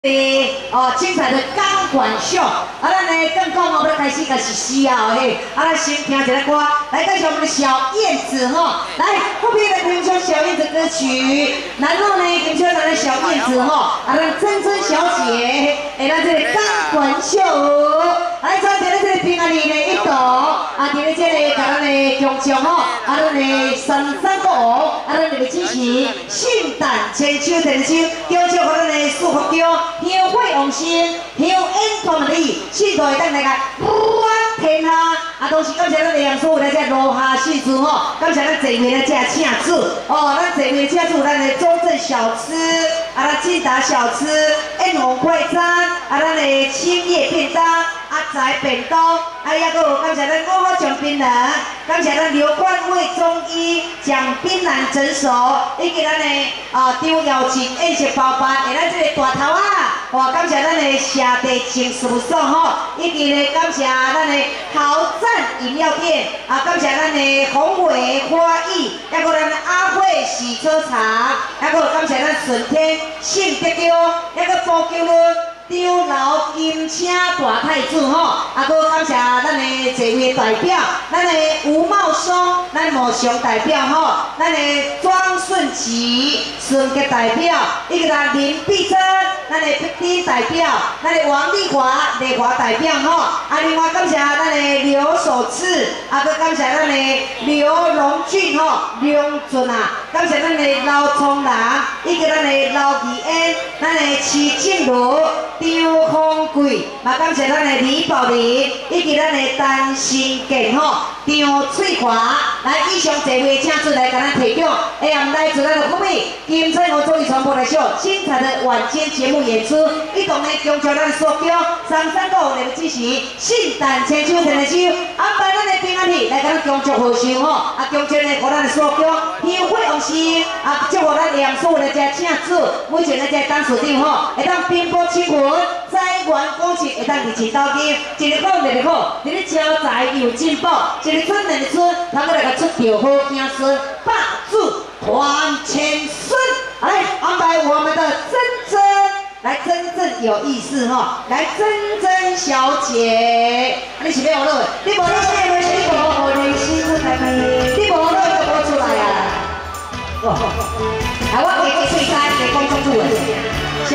精彩的钢管秀，咱呢更讲要开始个实施啊嘿，咱先听一个歌，来介绍我们的小燕子哈，来后面来听一首小燕子歌曲，然后呢，听一咱的小燕子哈，咱珍珍小姐，咱这个钢管秀，来再听咱这个平安里的一道，听咱这个咱的强强吼，咱的三国王，咱的支持圣诞千秋敬神，叫做咱的祝福叫。 庙会王星，庙演团里，信徒会当来个满天下，同时感谢咱梁师傅来这落下细子吼，感谢咱这位来这请主咱这位请主咱的中正小吃，咱金达小吃，宴红快餐，咱的青叶便当，财便当，还有感谢咱五好奖槟榔，感谢咱刘冠伟中医蒋槟榔诊所，以及咱的张耀琴宴席包办，咱这个大头啊，感谢咱的社地情事务所吼，以及呢感谢咱的豪赞饮料店，感谢咱的宏伟花艺，还有咱的阿惠洗车场，还有感谢咱顺天信德宫，还有保救路。 张老金车大太子吼，搁感谢咱的这位代表，咱的吴茂松，咱某雄代表吼，咱的庄顺吉孙杰代表，以及咱林碧珍，咱的丁代表，咱的王丽华丽华代表吼，另外感谢咱的刘守志，搁感谢咱的刘荣俊吼，梁俊感谢咱的老聪人，以及咱的老义恩，咱的徐静茹。 张丰贵，嘛感谢咱的李宝玲，以及咱的陈新健吼，张翠华，来以上这位请出来，给咱提供，来自咱的各位金彩虹综艺传播来秀精彩的晚间节目演出，一同呢强调咱所叫三个来支持圣诞千秋敬神，安排咱的平安日来给咱强祝贺寿吼，强调呢，给咱的所叫庙会王星，祝福咱梁师傅来这请主，每全来这当处长吼，会当奔波亲魂。 财源广进，会当日钱斗金，一日好，日日好，日日招财又进步，一日春，日日春，通过来个出着好子孙，百子团千孙。来安排我们的珍珍，来真正有意思哈，来珍珍小姐，你是要落，你无落咩回事？你无学练习，你无落就无出来啊！哇！我给翠山给观众注意，下。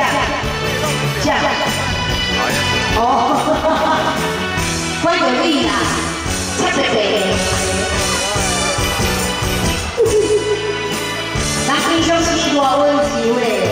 关有力啦，恰恰地。人平常时偌温柔嘞。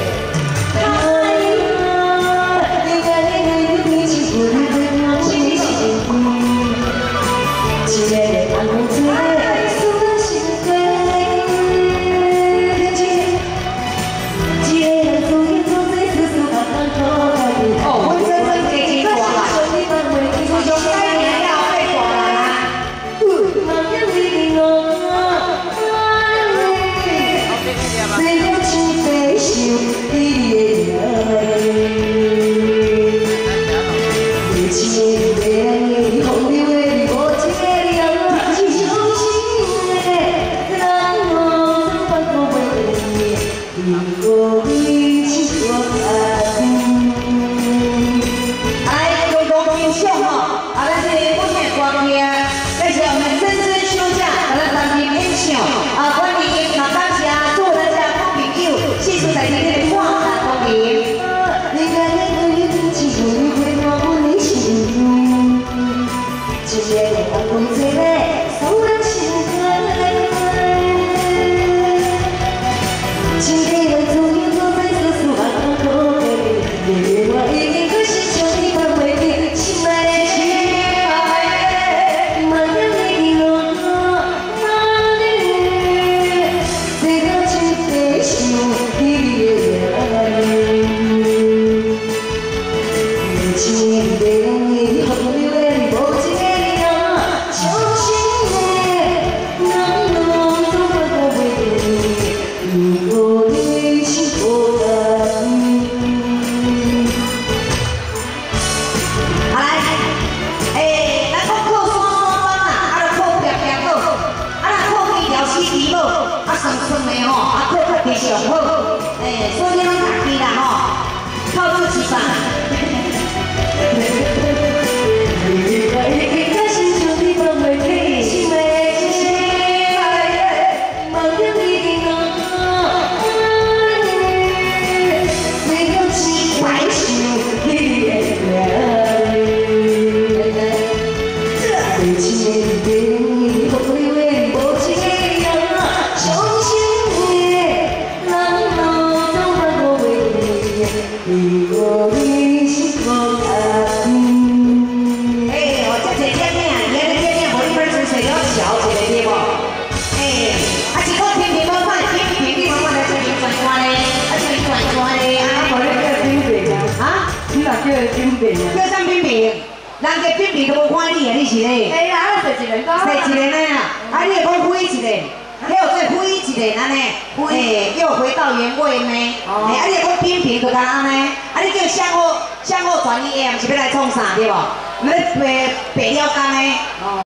你是我爱你。哎，我这这这咩啊？你那这咩？我一般是水要小一个对不？哎，啊，一个天平包饭，天平你包饭来做一转转嘞，啊，做一转转嘞，啊，我那叫冰饼啊，你哪叫冰饼啊？叫啥冰饼？ 人家冰皮都无看你啊，你是咧？哎啦，我第一个讲。第一个呢啊，啊你会讲飞一个，迄有做飞一个安尼，哎，又回到原位呢。哎，啊你会讲冰皮就干安尼，啊你叫向后转移，毋是要来创啥对无？要白了工呢。